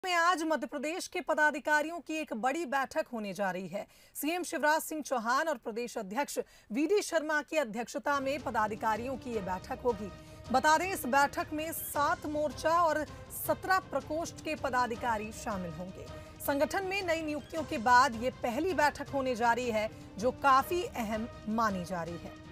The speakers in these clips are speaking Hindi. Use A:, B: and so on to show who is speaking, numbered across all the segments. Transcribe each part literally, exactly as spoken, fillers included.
A: में आज मध्य प्रदेश के पदाधिकारियों की एक बड़ी बैठक होने जा रही है। सीएम शिवराज सिंह चौहान और प्रदेश अध्यक्ष वीडी शर्मा की अध्यक्षता में पदाधिकारियों की यह बैठक होगी। बता दें, इस बैठक में सात मोर्चा और सत्रह प्रकोष्ठ के पदाधिकारी शामिल होंगे। संगठन में नई नियुक्तियों के बाद ये पहली बैठक होने जा रही है, जो काफी अहम मानी जा रही है।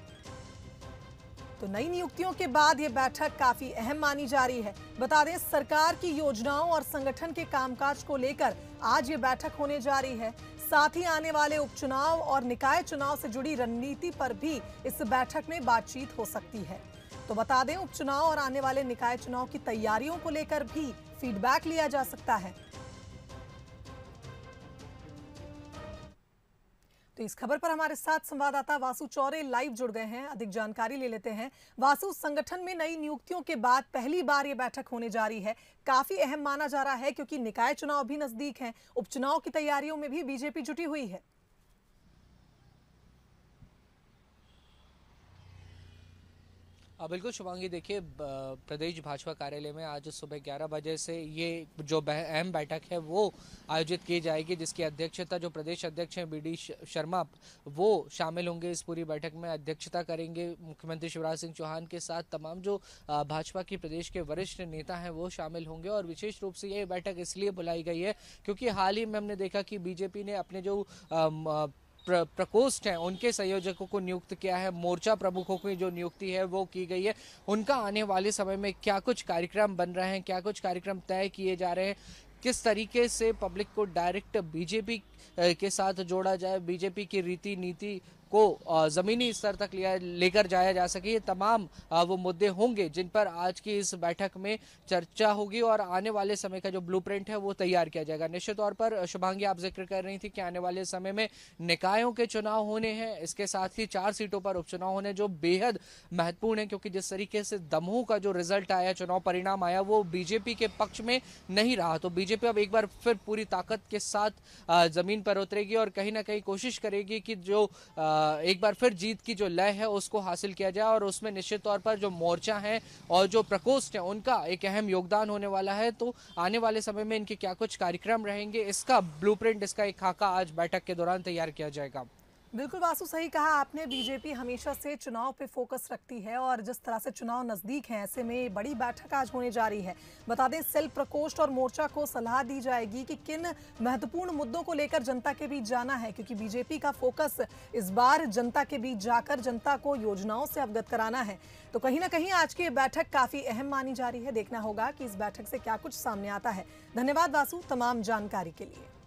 A: तो नई नियुक्तियों के बाद ये बैठक काफी अहम मानी जा रही है। बता दें, सरकार की योजनाओं और संगठन के कामकाज को लेकर आज ये बैठक होने जा रही है। साथ ही आने वाले उपचुनाव और निकाय चुनाव से जुड़ी रणनीति पर भी इस बैठक में बातचीत हो सकती है। तो बता दें, उपचुनाव और आने वाले निकाय चुनाव की तैयारियों को लेकर भी फीडबैक लिया जा सकता है। तो इस खबर पर हमारे साथ संवाददाता वासु चौरे लाइव जुड़ गए हैं। अधिक जानकारी ले लेते हैं। वासु, संगठन में नई नियुक्तियों के बाद पहली बार ये बैठक होने जा रही है। काफी अहम माना जा रहा है क्योंकि निकाय चुनाव भी नजदीक हैं। उपचुनाव की तैयारियों में भी बीजेपी जुटी हुई है।
B: बिल्कुल शुभांगी, देखिए प्रदेश भाजपा कार्यालय में आज सुबह ग्यारह बजे से ये जो अहम बैठक है वो आयोजित की जाएगी, जिसकी अध्यक्षता जो प्रदेश अध्यक्ष हैं वीडी शर्मा वो शामिल होंगे। इस पूरी बैठक में अध्यक्षता करेंगे। मुख्यमंत्री शिवराज सिंह चौहान के साथ तमाम जो भाजपा की प्रदेश के वरिष्ठ नेता हैं वो शामिल होंगे। और विशेष रूप से ये बैठक इसलिए बुलाई गई है क्योंकि हाल ही में हमने देखा कि बीजेपी ने अपने जो आ, प्र, प्रकोष्ठ हैं उनके संयोजकों को नियुक्त किया है। मोर्चा प्रमुखों की जो नियुक्ति है वो की गई है। उनका आने वाले समय में क्या कुछ कार्यक्रम बन रहे हैं, क्या कुछ कार्यक्रम तय किए जा रहे हैं, किस तरीके से पब्लिक को डायरेक्ट बीजेपी के साथ जोड़ा जाए, बीजेपी की रीति नीति को ज़मीनी स्तर तक लिया लेकर जाया जा सके, ये तमाम वो मुद्दे होंगे जिन पर आज की इस बैठक में चर्चा होगी और आने वाले समय का जो ब्लूप्रिंट है वो तैयार किया जाएगा। निश्चित तौर पर शुभांगी, आप जिक्र कर रही थी कि आने वाले समय में निकायों के चुनाव होने हैं, इसके साथ ही चार सीटों पर उपचुनाव होने जो बेहद महत्वपूर्ण है क्योंकि जिस तरीके से दमोह का जो रिजल्ट आया, चुनाव परिणाम आया, वो बीजेपी के पक्ष में नहीं रहा। तो बीजेपी अब एक बार फिर पूरी ताकत के साथ जमीन पर उतरेगी और कहीं ना कहीं कोशिश करेगी कि जो एक बार फिर जीत की जो लय है उसको हासिल किया जाए। और उसमें निश्चित तौर पर जो मोर्चा है और जो प्रकोष्ठ है उनका एक अहम योगदान होने वाला है। तो आने वाले समय में इनके क्या कुछ कार्यक्रम रहेंगे, इसका ब्लूप्रिंट, इसका एक खाका आज बैठक के दौरान तैयार किया जाएगा।
A: बिल्कुल वासु, सही कहा आपने। बीजेपी हमेशा से चुनाव पे फोकस रखती है और जिस तरह से चुनाव नजदीक हैं, ऐसे में बड़ी बैठक आज होने जा रही है। बता दें, सेल प्रकोष्ठ और मोर्चा को सलाह दी जाएगी कि किन महत्वपूर्ण मुद्दों को लेकर जनता के बीच जाना है, क्योंकि बीजेपी का फोकस इस बार जनता के बीच जाकर जनता को योजनाओं से अवगत कराना है। तो कहीं ना कहीं आज की बैठक काफी अहम मानी जा रही है। देखना होगा कि इस बैठक से क्या कुछ सामने आता है। धन्यवाद वासु तमाम जानकारी के लिए।